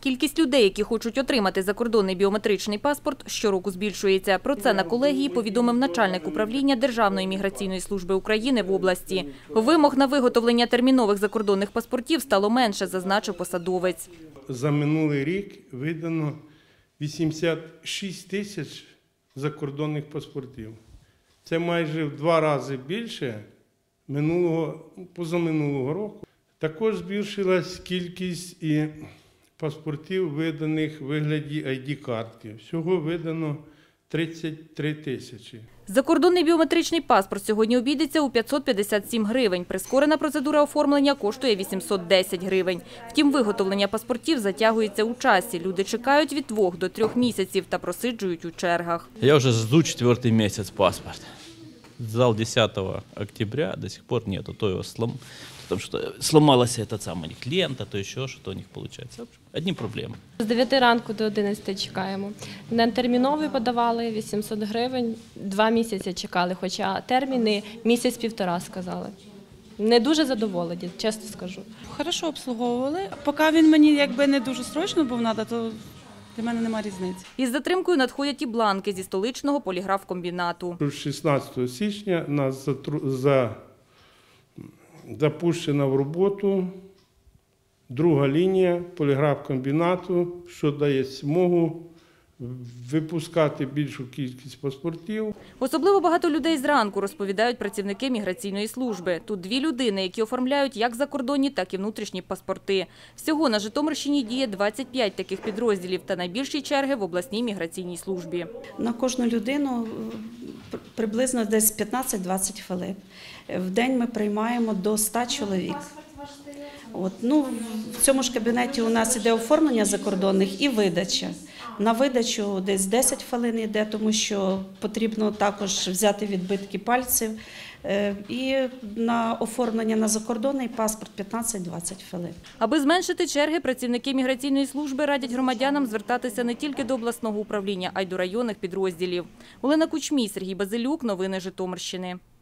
Кількість людей, які хочуть отримати закордонний біометричний паспорт, щороку збільшується. Про це на колегії повідомив начальник управління Державної міграційної служби України в області. Вимог на виготовлення термінових закордонних паспортів стало менше, зазначив посадовець. За минулий рік видано 86 тисяч закордонних паспортів. Це майже в 2 рази більше позаминулого року. Також збільшилась кількість і паспортів, виданих у вигляді ID-картки. Всього видано 33 тисячі. Закордонний біометричний паспорт сьогодні обійдеться у 557 гривень. Прискорена процедура оформлення коштує 810 гривень. Втім, виготовлення паспортів затягується у часі. Люди чекають від 2 до 3 місяців та просиджують у чергах. Я вже жду 4-й місяць паспорт. Сдал 10 октября, до сих пор нету. То его потому что сломалась эта самая лента, то еще что-то у них получается. Одни проблемы. З 9 ранку до 11 чекаємо. На терміновий подавали 800 гривень, 2 місяці чекали, хоча терміни місяць-півтора сказали. Не дуже задоволені, чесно скажу. Хорошо обслуговували. Поки він мені якби не дуже срочно був треба, то для мене немає різниці. Із затримкою надходять і бланки зі столичного поліграфкомбінату. 16 січня нас запущена в роботу друга лінія поліграфкомбінату, що дає змогу випускати більшу кількість паспортів. Особливо багато людей зранку, розповідають працівники міграційної служби. Тут 2 людини, які оформляють як закордонні, так і внутрішні паспорти. Всього на Житомирщині діє 25 таких підрозділів та найбільші черги в обласній міграційній службі. На кожну людину приблизно десь 15-20 хвилин. В день ми приймаємо до 100 чоловік. В цьому ж кабінеті у нас іде оформлення закордонних і видача. На видачу десь 10 хвилин йде, тому що потрібно також взяти відбитки пальців. І на оформлення на закордонний паспорт 15-20 хвилин. Аби зменшити черги, працівники міграційної служби радять громадянам звертатися не тільки до обласного управління, а й до районних підрозділів. Олена Кучмій, Сергій Базилюк. Новини Житомирщини.